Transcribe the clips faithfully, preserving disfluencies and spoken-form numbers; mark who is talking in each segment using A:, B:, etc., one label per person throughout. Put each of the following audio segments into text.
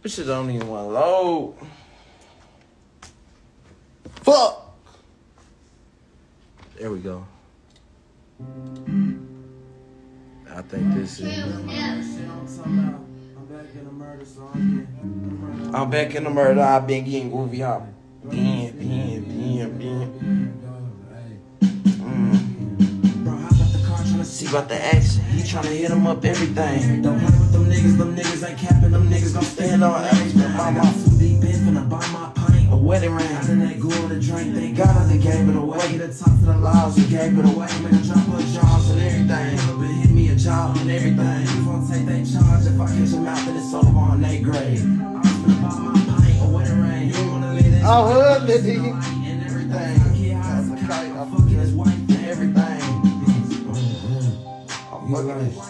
A: This shit don't even want to load. Fuck! There we go. I think this is. I'm back in the murder. I've been getting groovy out. Being, being, being, being. See about the action, he tryna hit him up everything. Don't play with them niggas, them niggas ain't capping, them niggas gon' stand on action. I got some deep in, finna buy my pint, a wedding ring. I done that go on the drink, thank God I done gave it away. The top to the laws, we gave it away. Man, I drop her jobs and everything. Never been hit me a job and everything. You won't take that charge if I catch him out, then it's over on eighth grade. I'm finna buy my pint, a wedding ring. You don't wanna leave that. Oh, hood, nigga. And everything. That's a kite, I'm fucking his wife and everything. Being,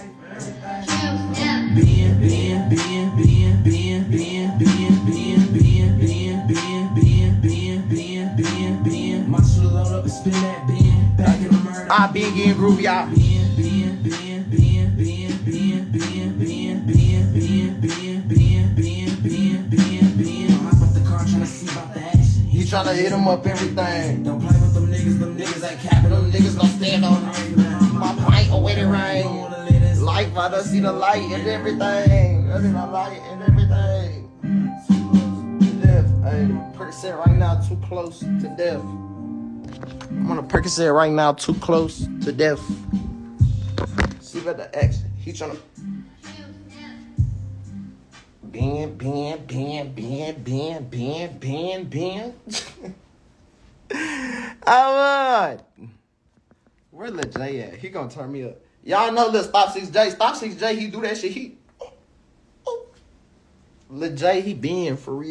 A: being, being, being, being, being, being, being, being, being, being, being, being, being, being, being. My shit load up and spin that being. Back in the murder. I been getting groovy out. Being, being, being, being, being, being, being, being, being, being, being, being, being, being, being, being. I'm out the car trying to see about the action. He trying to hit him up everything. Don't play with them niggas, them niggas ain't capping. Them niggas gon' stand on my pint or wedding ring. Life, I done see the light and everything. I see the light and everything. Too close to death. Hey, Percocet right now, too close to death. I'm on a Percocet right now, too close to death. See about the X. He tryna. Being, being, being, being, being, being, being, being. I would. Where Lil J at? He gonna turn me up. Y'all know Lil Stop six J. Stop six J, he do that shit. He. Lil J, he being for real.